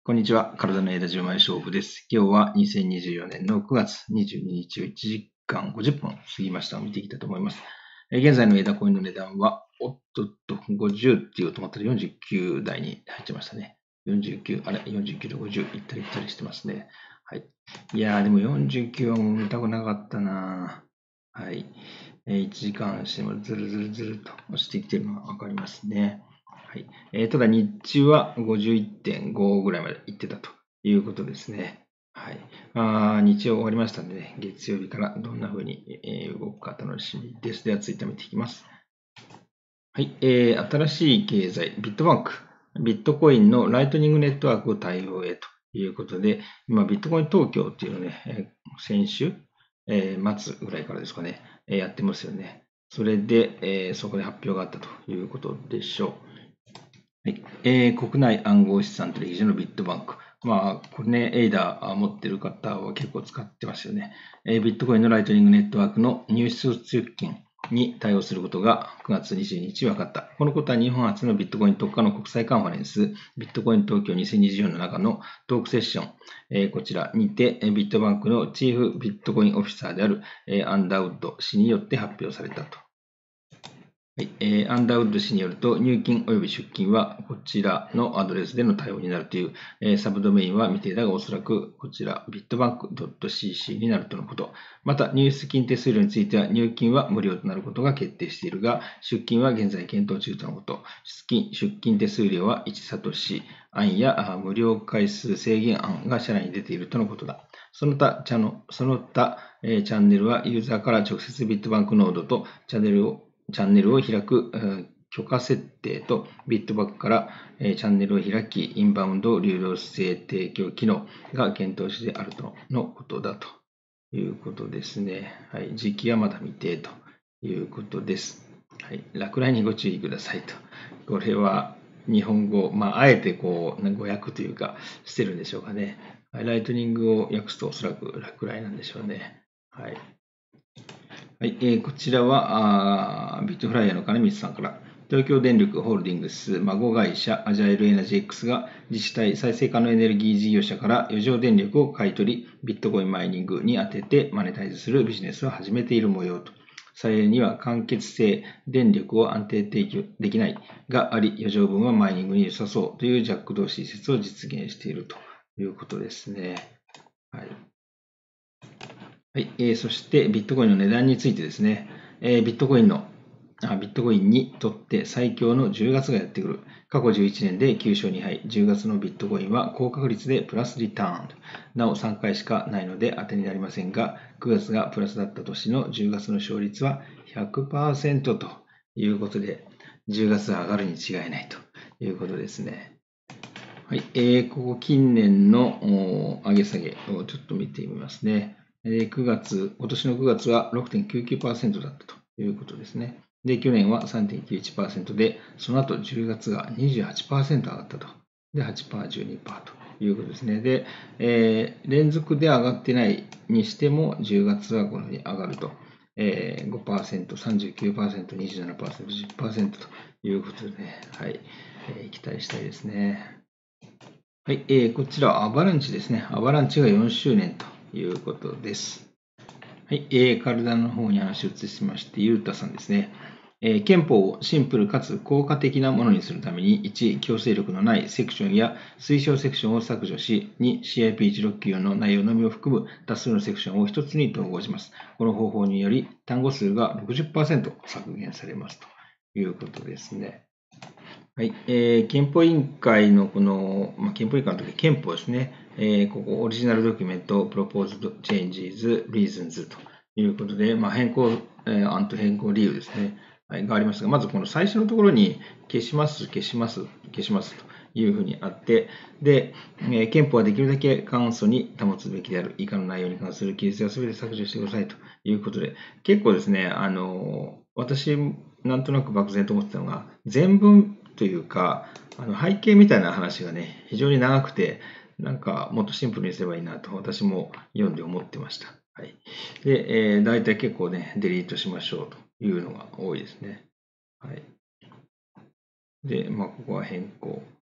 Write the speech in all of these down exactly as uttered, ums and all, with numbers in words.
こんにちは。体の枝じゅうまい勝負です。今日はにせんにじゅうよねんのくがつにじゅうににちをいちじかんごじゅっぷん過ぎましたを見ていきたいと思います。え現在の枝コインの値段は、おっとっと、ごじゅうっていうと思ったらよんじゅうきゅうだいに入ってましたね。よんじゅうきゅう、あれ、よんじゅうきゅうでごじゅう行ったり来たりしてますね。はい。いやー、でもよんじゅうきゅうはもう見たくなかったなはい。えーいちじかん足もずるずるずると押してきてるのがわかりますね。はい。えーただ日中は ごじゅういってんご ぐらいまで行ってたということですね。はい。あー日曜終わりましたので、ね、月曜日からどんな風にえー動くか楽しみです。では、ツイッター見ていきます。はい。えー新しい経済、ビットバンク。ビットコインのライトニングネットワークを対応へということで、今、ビットコイン東京っていうのをね、えー先週、えー末ぐらいからですかね、えーやってますよね。それで、えーそこで発表があったということでしょう。はい。えー国内暗号資産取引所のビットバンク。まあ、これね、エイダー持ってる方は結構使ってますよね。えービットコインのライトニングネットワークの入出出金に対応することがくがつにじゅうににち分かった。このことは日本初のビットコイン特化の国際カンファレンス、ビットコイン東京にせんにじゅうよんの中のトークセッション、えーこちらにて、ビットバンクのチーフビットコインオフィサーである、えーアンダーウッド氏によって発表されたと。はい、えーアンダーウッド氏によると、入金及び出金はこちらのアドレスでの対応になるという、えーサブドメインは未定だが、おそらくこちら ビットバンク ドットシーシー になるとのこと。また、入出金手数料については、入金は無料となることが決定しているが、出金は現在検討中とのこと。出金出金手数料はいちサトシ案や無料回数制限案が社内に出ているとのことだ。その他、チャのその他、えーチャンネルはユーザーから直接ビットバンクノードとチャンネルをチャンネルを開く許可設定とビットバックからチャンネルを開き、インバウンド流動性提供機能が検討してあるとのことだということですね。はい、時期はまだ未定ということです。はい、落雷にご注意くださいと。これは日本語、まあ、あえてこう語訳というかしてるんでしょうかね。ライトニングを訳すとおそらく落雷なんでしょうね。はい。はい、えーこちらはあビットフライヤーの金光さんから、東京電力ホールディングス孫会社アジャイルエナジー X が自治体再生可能エネルギー事業者から余剰電力を買い取り、ビットコインマイニングに当ててマネタイズするビジネスを始めている模様と。再エネには間欠性電力を安定提供できないがあり、余剰分はマイニングに良さそうというジャック同士説を実現しているということですね。はい。はい、えーそしてビットコインの値段についてですね、えービットコインのあビットコインにとって最強のじゅうがつがやってくる。過去じゅういちねんできゅう勝に敗。じゅうがつのビットコインは高確率でプラスリターン。なおさんかいしかないので当てになりませんが、くがつがプラスだった年のじゅうがつの勝率は ひゃくパーセント ということで、じゅうがつは上がるに違いないということですね。はい、えー、ここ近年の上げ下げをちょっと見てみますね。くがつ、今年のくがつは ろくてんきゅうきゅうパーセント だったということですね。で、去年は さんてんきゅういちパーセント で、その後じゅうがつが にじゅうはちパーセント 上がったと。で、はちパーセント、じゅうにパーセント ということですね。で、えー、連続で上がってないにしても、じゅうがつはこのように上がると。えー、ごパーセント、さんじゅうきゅうパーセント、にじゅうななパーセント、じゅっパーセント ということでね、はい、えー、期待したいですね。はい、えー、こちらはアバランチですね。アバランチがよんしゅうねんということです。はい、えー、体の方に話を移しまして、ゆうたさんですね。えー憲法をシンプルかつ効果的なものにするために、いち、強制力のないセクションや推奨セクションを削除し、に、シーアイピーいちろくきゅうよん の内容のみを含む多数のセクションをひとつに統合します。この方法により、単語数が ろくじゅっパーセント 削減されますということですね。はい、えー、憲法委員会のこの、まあ、憲法委員会の時、憲法ですね、えー、ここ、オリジナルドキュメント、Proposed Changes, Reasons ということで、まあ、変更、えー、案と変更理由ですね、はい、がありますが、まずこの最初のところに、消します、消します、消しますというふうにあって、で、えー、憲法はできるだけ簡素に保つべきである、以下の内容に関する記述はすべて削除してくださいということで、結構ですね、あの、私、なんとなく漠然と思ってたのが、全文というか、あの背景みたいな話がね、非常に長くて、なんかもっとシンプルにすればいいなと私も読んで思ってました。はい。で、えー、大体結構ね、デリートしましょうというのが多いですね。はい。で、まあ、ここは変更。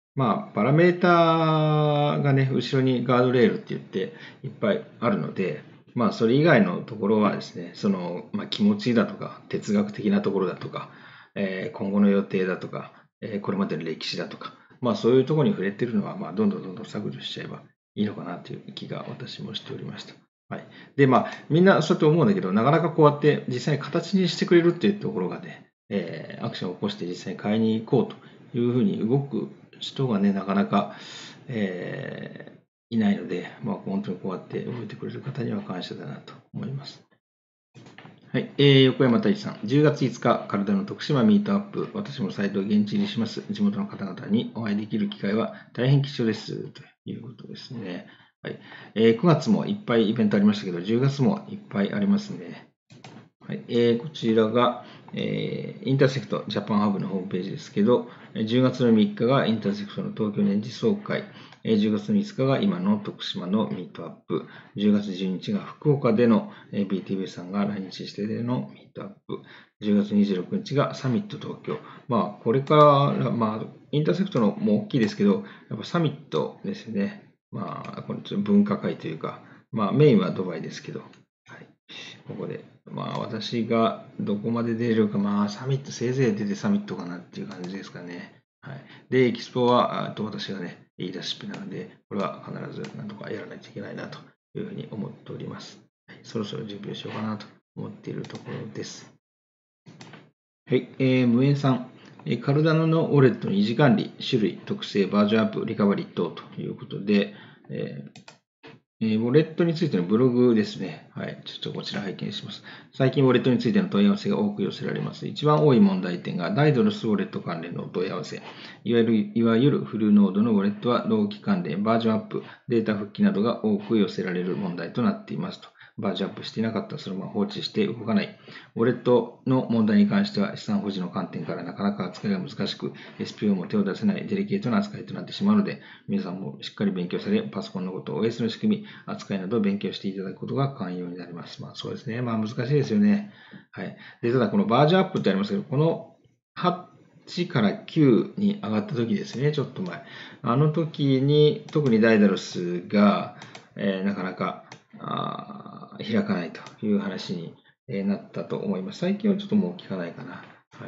まあ、パラメータがね、後ろにガードレールって言っていっぱいあるので、まあ、それ以外のところはですね、その、まあ、気持ちだとか、哲学的なところだとか、えー今後の予定だとか、えーこれまでの歴史だとか、まあ、そういうところに触れてるのは、まあ、どんどんどんどん削除しちゃえばいいのかなという気が私もしておりました。はい。で、まあ、みんなそうやって思うんだけど、なかなかこうやって実際に形にしてくれるっていうところがね、えーアクションを起こして実際に買いに行こうというふうに動く人がね、なかなか、えーいないので、まあ、本当にこうやって動いてくれる方には感謝だなと思います。はい、えー、横山大地さん、じゅうがついつか、体の徳島ミートアップ、私もサイトを現地入りします。地元の方々にお会いできる機会は大変貴重です。ということですね。はい、えー、くがつもいっぱいイベントありましたけど、じゅうがつもいっぱいありますね。はい、えー、こちらが、えー、インターセクトジャパンハブのホームページですけど、じゅうがつのみっかがインターセクトの東京年次総会、じゅうがつのみっかが今の徳島のミートアップ、じゅうがつじゅうににちが福岡での ビーティービー さんが来日してでのミートアップ、じゅうがつにじゅうろくにちがサミット東京。まあ、これから、まあ、インターセクトのも大きいですけど、やっぱサミットですね。まあ、これちょっと文化会というか、まあ、メインはドバイですけど、はい、ここで、まあ、私がどこまで出れるか、まあ、サミット、せいぜい出てサミットかなっていう感じですかね。はい。で、エキスポは、あと私がね、言い出しっぺなので、これは必ず何とかやらないといけないなというふうに思っております。はい、そろそろ準備をしようかなと思っているところです。はい、えー、無縁さん。えーカルダノのウォレットの維持管理、種類、特性、バージョンアップ、リカバリー等ということで、えーえーウォレットについてのブログですね。はい。ちょっとこちら拝見します。最近ウォレットについての問い合わせが多く寄せられます。一番多い問題点がダイドロスウォレット関連の問い合わせ。いわゆる、いわゆるフルノードのウォレットは同期関連、バージョンアップ、データ復帰などが多く寄せられる問題となっていますと。バージョンアップしていなかったらそのまま放置して動かない。ウォレットの問題に関しては資産保持の観点からなかなか扱いが難しく、エスピーオー も手を出せないデリケートな扱いとなってしまうので、皆さんもしっかり勉強され、パソコンのこと、オーエス の仕組み、扱いなどを勉強していただくことが寛容になります。まあそうですね。まあ難しいですよね。はい。で、ただこのバージョンアップってありますけど、このはちからきゅうに上がった時ですね、ちょっと前。あの時に、特にダイダロスが、えーなかなかあ開かないという話になったと思います。最近はちょっともう聞かないかな。はい。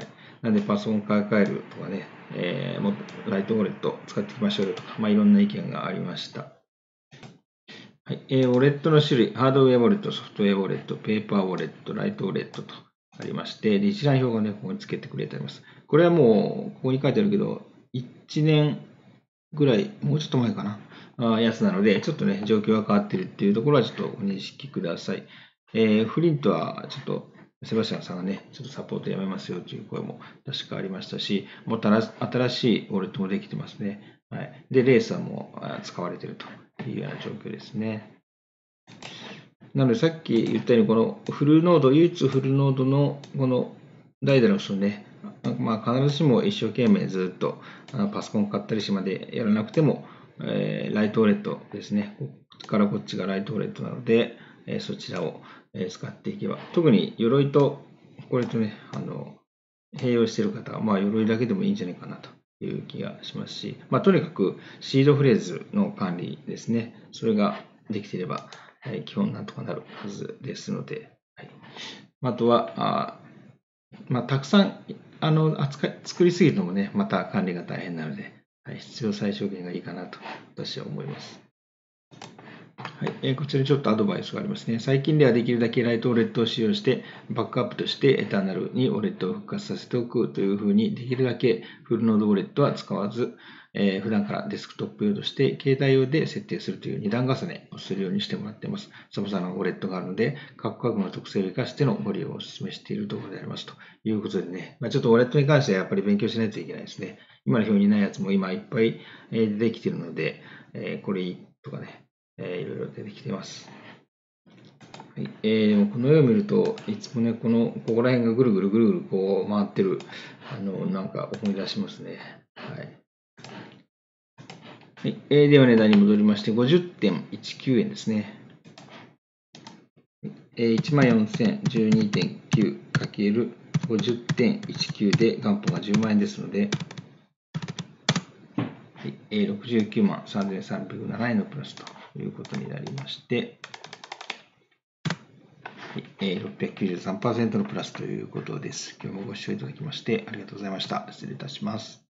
なんでパソコン買い替えるとかね、えー、もっとライトウォレット使っていきましょうよとか、まあ、いろんな意見がありました。はい。えー、ウォレットの種類、ハードウェアウォレット、ソフトウェアウォレット、ペーパーウォレット、ライトウォレットとありまして、で一覧表がね、ここにつけてくれてあります。これはもう、ここに書いてあるけど、いちねんぐらい、もうちょっと前かな、あやつなので、ちょっとね、状況が変わってるっていうところはちょっとお認識ください。えー、フリントはちょっと、セバスチャンさんがね、ちょっとサポートやめますよという声も確かありましたし、もっと新しいウォレットもできてますね。はい。で、レーサーも使われているというような状況ですね。なので、さっき言ったように、このフルノード、唯一フルノードのこのダイダロスをね、まあ、必ずしも一生懸命ずっとパソコン買ったりしまでやらなくても、えーライトウォレットですね。こっちからこっちがライトウォレットなので、えーそちらを使っていけば、特に鎧とこれとね、あの、併用している方は、まあ、鎧だけでもいいんじゃないかなという気がしますし、まあ、とにかくシードフレーズの管理ですね。それができていれば、はい、基本なんとかなるはずですので、はい、あとは、あまあ、たくさんあの扱い作りすぎるのもね、また管理が大変なので、はい、必要最小限がいいかなと私は思います。はい、えーこちらにちょっとアドバイスがありますね。最近ではできるだけライトウォレットを使用して、バックアップとしてエターナルにウォレットを復活させておくというふうに、できるだけフルノードウォレットは使わず、えー普段からデスクトップ用として携帯用で設定するという二段重ねをするようにしてもらっています。様々なウォレットがあるので、各家具の特性を生かしてのご利用をお勧めしているところでありますということでね、まあ、ちょっとウォレットに関してはやっぱり勉強しないといけないですね。今の表にないやつも今いっぱい出てきているので、えーこれいいとかね、えーいろいろ出てきています。はい、えー、この絵を見ると、いつもね、この、ここら辺がぐるぐるぐるぐるこう回ってる、あの、なんか思い出しますね。はい。はい、えー、では値段に戻りまして、ごじゅってんいちきゅうえんですね。えー、いちまんよんせんじゅうにてんきゅうかけるごじゅってんいちきゅう で元本がじゅうまんえんですので、はい、 えーろくじゅうきゅうまんさんぜんさんびゃくななえんのプラスということになりまして、えーろっぴゃくきゅうじゅうさんパーセント のプラスということです。今日もご視聴いただきましてありがとうございました。失礼いたします。